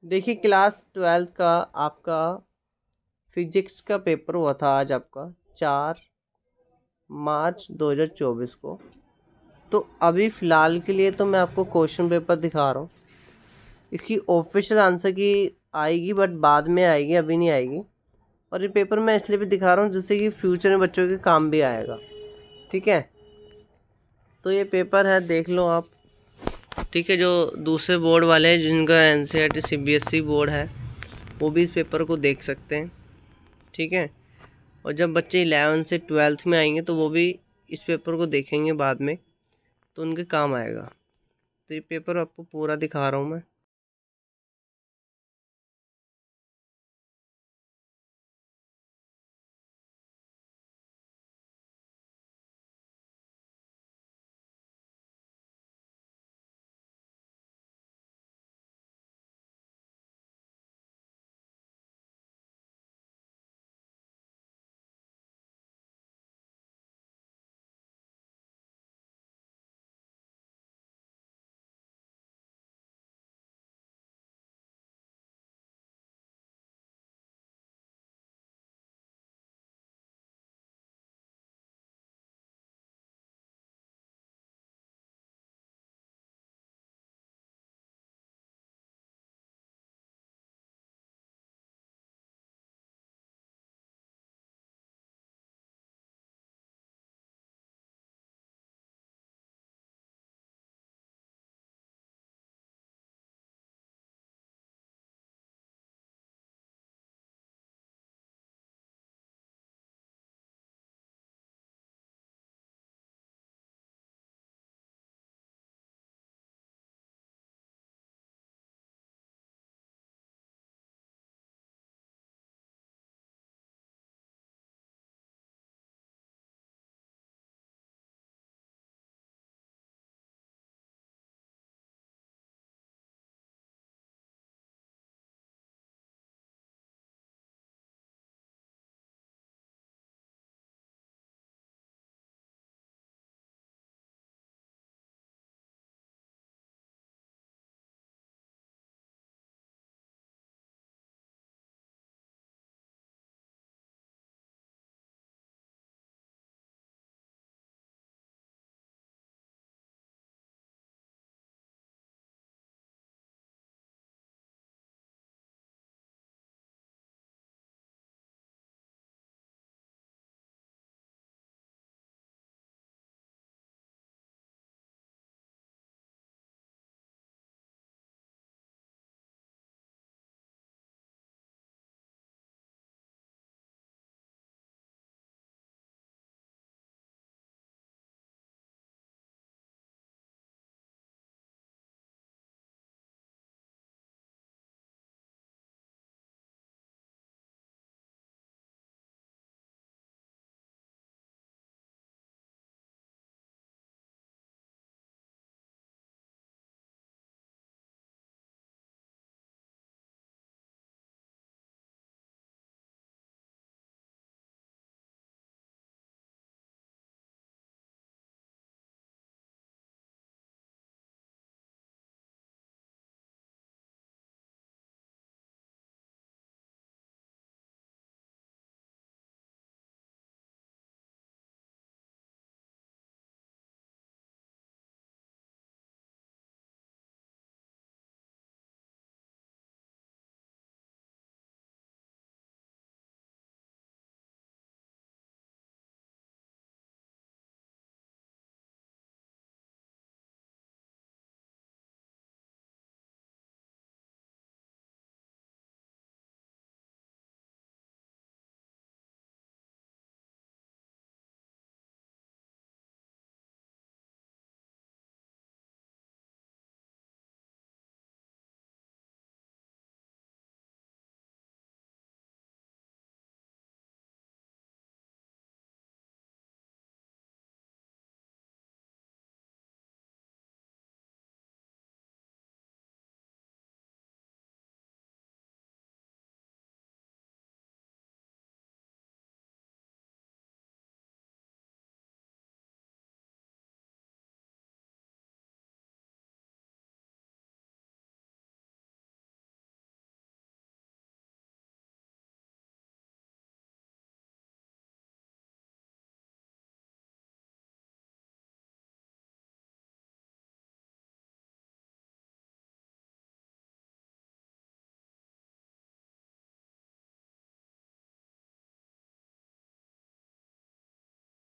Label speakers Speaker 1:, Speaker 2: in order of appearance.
Speaker 1: देखिए class 12th का आपका फिजिक्स का पेपर हुआ था आज आपका 4 मार्च 2024 को। तो अभी फ़िलहाल के लिए तो मैं आपको क्वेश्चन पेपर दिखा रहा हूँ। इसकी ऑफिशियल आंसर की आएगी बट बाद में आएगी, अभी नहीं आएगी। और ये पेपर मैं इसलिए भी दिखा रहा हूँ जिससे कि फ्यूचर में बच्चों के काम भी आएगा। ठीक है, तो ये पेपर है, देख लो आप। ठीक है, जो दूसरे बोर्ड वाले हैं जिनका NCERT CBSE बोर्ड है वो भी इस पेपर को देख सकते हैं। ठीक है, और जब बच्चे 11 से 12th में आएंगे तो वो भी इस पेपर को देखेंगे बाद में, तो उनके काम आएगा। तो ये पेपर आपको पूरा दिखा रहा हूँ मैं।